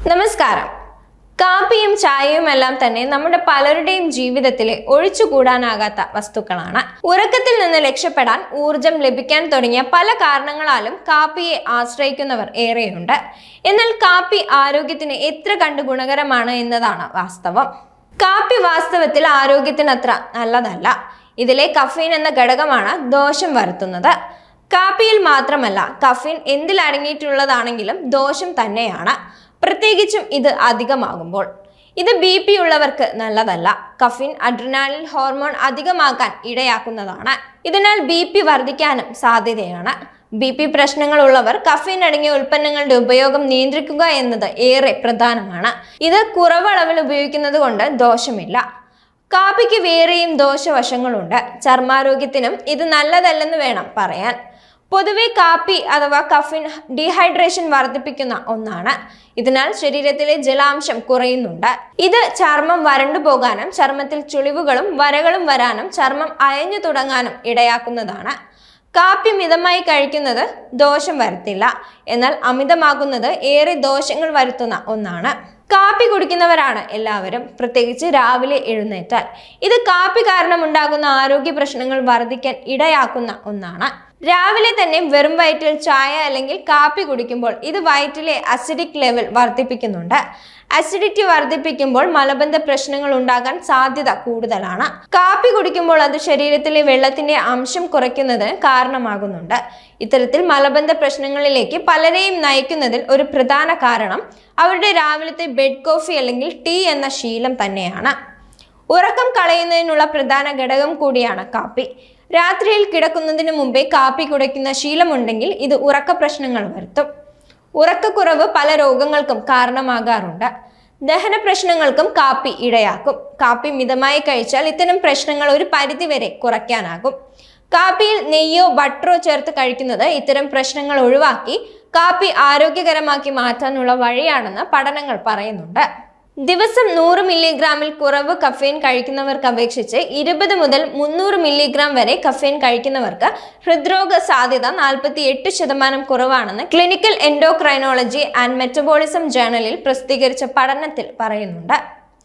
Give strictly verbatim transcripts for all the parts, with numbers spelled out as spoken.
നമസ്കാരം. കാപ്പിയും ചായയും എല്ലാം തന്നെ നമ്മുടെ പലരുടെയും ജീവിതത്തിലെ ഒഴിച്ചുകൂടാനാകാത്ത വസ്തുക്കളാണ്. ഉറക്കത്തിൽ നിന്ന് രക്ഷപ്പെടാൻ ഊർജം ലഭിക്കാൻ തുടങ്ങിയ പല കാരണങ്ങളാലും കാപ്പിയെ ആശ്രയിക്കുന്നവർ ഏറെയുണ്ട്. എന്നാൽ കാപ്പി ആരോഗ്യത്തിന് എത്ര കണ്ട് ഗുണകരമാണ് എന്നതാണ് വാസ്തവം. കാപ്പി വാസ്തവത്തിൽ ആരോഗ്യത്തിന് അത്ര നല്ലതല്ല. ഇതിലെ കഫീൻ എന്ന ഘടകമാണ് ദോഷം വരുത്തുന്നത്. കാപ്പിയിൽ മാത്രമല്ല, കഫീൻ എന്തിൽ അടങ്ങിയിട്ടുള്ളതാണെങ്കിലും ദോഷം തന്നെയാണ്, പ്രത്യേകിച്ചും ഇത് അധികമാകുമ്പോൾ. ഇത് ബി പി ഉള്ളവർക്ക് നല്ലതല്ല. കഫീൻ അഡ്രിനാലിൻ ഹോർമോൺ അധികമാക്കാൻ ഇടയാക്കുന്നതാണ്. ഇതിനാൽ ബി പി വർദ്ധിക്കാനും സാധ്യതയാണ്. ബി പി പ്രശ്നങ്ങൾ ഉള്ളവർ കഫീൻ അടങ്ങിയ ഉൽപ്പന്നങ്ങളുടെ ഉപയോഗം നിയന്ത്രിക്കുക എന്നത് ഏറെ പ്രധാനമാണ്. ഇത് കുറവളവിൽ ഉപയോഗിക്കുന്നത് കൊണ്ട് ദോഷമില്ല. കാപ്പിക്ക് വേറെയും ദോഷവശങ്ങളുണ്ട്. ചർമ്മാരോഗ്യത്തിനും ഇത് നല്ലതല്ലെന്ന് വേണം പറയാൻ. പൊതുവെ കാപ്പി അഥവാ കഫീൻ ഡീഹൈഡ്രേഷൻ വർദ്ധിപ്പിക്കുന്ന ഒന്നാണ്. ഇതിനാൽ ശരീരത്തിലെ ജലാംശം കുറയുന്നുണ്ട്. ഇത് ചർമ്മം വരണ്ടു പോകാനും ചർമ്മത്തിൽ ചുളിവുകളും വരകളും വരാനും ചർമ്മം അയഞ്ഞു തുടങ്ങാനും ഇടയാക്കുന്നതാണ്. കാപ്പി മിതമായി കഴിക്കുന്നത് ദോഷം വരുത്തില്ല. എന്നാൽ അമിതമാകുന്നത് ഏറെ ദോഷങ്ങൾ വരുത്തുന്ന ഒന്നാണ്. കാപ്പി കുടിക്കുന്നവരാണ് എല്ലാവരും, പ്രത്യേകിച്ച് രാവിലെ എഴുന്നേറ്റാൽ. ഇത് കാപ്പി കാരണം ഉണ്ടാകുന്ന ആരോഗ്യ പ്രശ്നങ്ങൾ വർദ്ധിക്കാൻ ഇടയാക്കുന്ന ഒന്നാണ്. രാവിലെ തന്നെ വെറും വയറ്റിൽ ചായ അല്ലെങ്കിൽ കാപ്പി കുടിക്കുമ്പോൾ ഇത് വയറ്റിലെ അസിഡിക് ലെവൽ വർദ്ധിപ്പിക്കുന്നുണ്ട്. അസിഡിറ്റി വർദ്ധിപ്പിക്കുമ്പോൾ മലബന്ധ പ്രശ്നങ്ങൾ ഉണ്ടാകാൻ സാധ്യത കൂടുതലാണ്. കാപ്പി കുടിക്കുമ്പോൾ അത് ശരീരത്തിലെ വെള്ളത്തിന്റെ അംശം കുറയ്ക്കുന്നതിന് കാരണമാകുന്നുണ്ട്. ഇത്തരത്തിൽ മലബന്ധ പ്രശ്നങ്ങളിലേക്ക് പലരെയും നയിക്കുന്നതിൽ ഒരു പ്രധാന കാരണം അവരുടെ രാവിലത്തെ ബെഡ് കോഫി അല്ലെങ്കിൽ ടീ എന്ന ശീലം തന്നെയാണ്. ഉറക്കം കളയുന്നതിനുള്ള പ്രധാന ഘടകം കൂടിയാണ് കാപ്പി. രാത്രിയിൽ കിടക്കുന്നതിന് മുമ്പേ കാപ്പി കുടിക്കുന്ന ശീലമുണ്ടെങ്കിൽ ഇത് ഉറക്ക പ്രശ്നങ്ങൾ വരുത്തും. ഉറക്കക്കുറവ് പല രോഗങ്ങൾക്കും കാരണമാകാറുണ്ട്. ദഹന പ്രശ്നങ്ങൾക്കും കാപ്പി ഇടയാക്കും. കാപ്പി മിതമായി കഴിച്ചാൽ ഇത്തരം പ്രശ്നങ്ങൾ ഒരു പരിധിവരെ കുറയ്ക്കാനാകും. കാപ്പിയിൽ നെയ്യോ ബട്ടറോ ചേർത്ത് കഴിക്കുന്നത് ഇത്തരം പ്രശ്നങ്ങൾ ഒഴിവാക്കി കാപ്പി ആരോഗ്യകരമാക്കി മാറ്റാനുള്ള വഴിയാണെന്ന് പഠനങ്ങൾ പറയുന്നുണ്ട്. ദിവസം നൂറ് മില്ലിഗ്രാമിൽ കുറവ് കഫീൻ കഴിക്കുന്നവർക്ക് അപേക്ഷിച്ച് ഇരുപത് മുതൽ മുന്നൂറ് മില്ലിഗ്രാം വരെ കഫീൻ കഴിക്കുന്നവർക്ക് ഹൃദ്രോഗ സാധ്യത നാൽപ്പത്തി എട്ട് ശതമാനം കുറവാണെന്ന് ക്ലിനിക്കൽ എൻഡോക്രൈനോളജി ആൻഡ് മെറ്റബോളിസം ജേണലിൽ പ്രസിദ്ധീകരിച്ച പഠനത്തിൽ പറയുന്നുണ്ട്.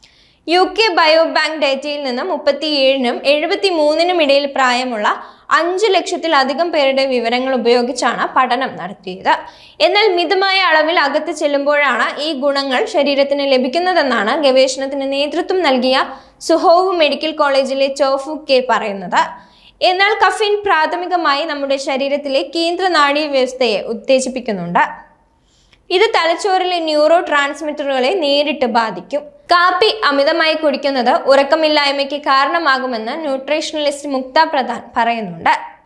യു കെ ബയോബാങ്ക് ഡേറ്റയിൽ നിന്ന് മുപ്പത്തി ഏഴിനും എഴുപത്തി മൂന്നിനും ഇടയിൽ പ്രായമുള്ള അഞ്ചു ലക്ഷത്തിലധികം പേരുടെ വിവരങ്ങൾ ഉപയോഗിച്ചാണ് പഠനം നടത്തിയത്. എന്നാൽ മിതമായ അളവിൽ അകത്ത് ചെല്ലുമ്പോഴാണ് ഈ ഗുണങ്ങൾ ശരീരത്തിന് ലഭിക്കുന്നതെന്നാണ് ഗവേഷണത്തിന് നേതൃത്വം നൽകിയ സുഹോവു മെഡിക്കൽ കോളേജിലെ ചോഫു കെ പറയുന്നത്. എന്നാൽ കഫീൻ പ്രാഥമികമായി നമ്മുടെ ശരീരത്തിലെ കേന്ദ്ര നാഡീ വ്യവസ്ഥയെ ഉത്തേജിപ്പിക്കുന്നുണ്ട്. ഇത് തലച്ചോറിലെ ന്യൂറോ ട്രാൻസ്മിറ്ററുകളെ നേരിട്ട് ബാധിക്കും. കാപ്പി അമിതമായി കുടിക്കുന്നത് ഉറക്കമില്ലായ്മയ്ക്ക് കാരണമാകുമെന്ന് ന്യൂട്രീഷണലിസ്റ്റ് മുക്ത പ്രധാൻ പറയുന്നുണ്ട്.